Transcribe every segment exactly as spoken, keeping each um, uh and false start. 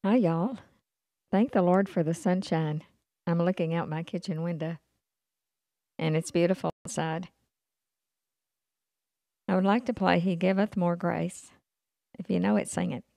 Hi, y'all. Thank the Lord for the sunshine. I'm looking out my kitchen window, and it's beautiful outside. I would like to play He Giveth More Grace. If you know it, sing it.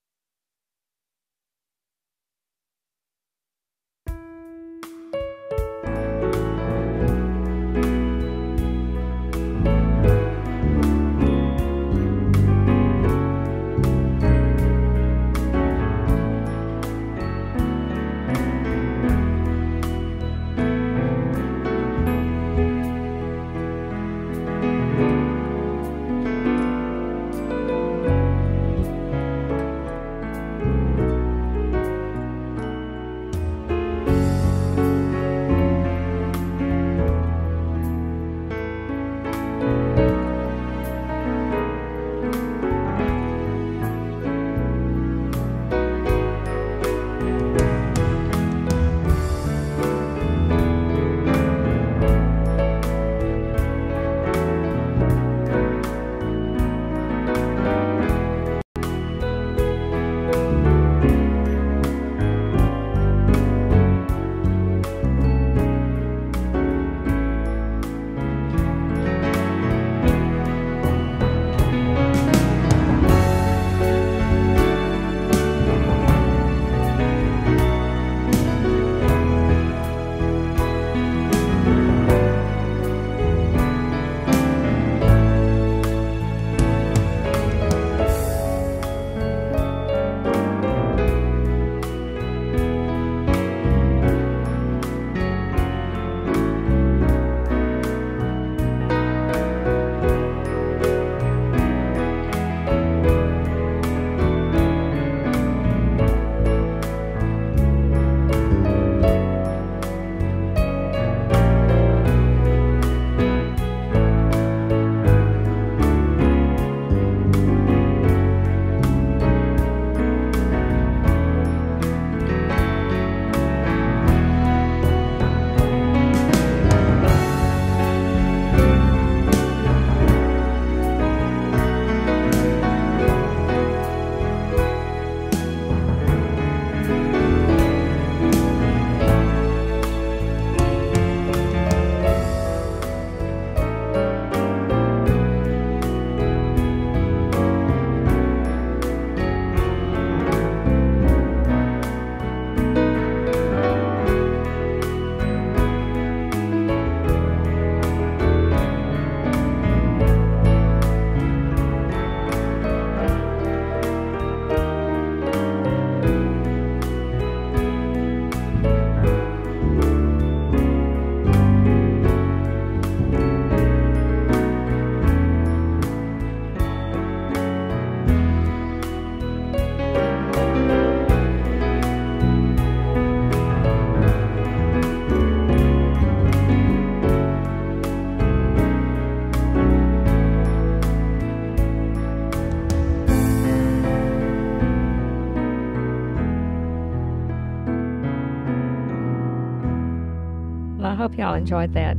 Well, I hope y'all enjoyed that.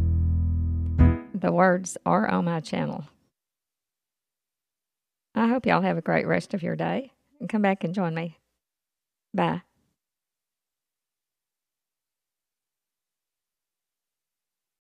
The words are on my channel. I hope y'all have a great rest of your day and come back and join me. Bye.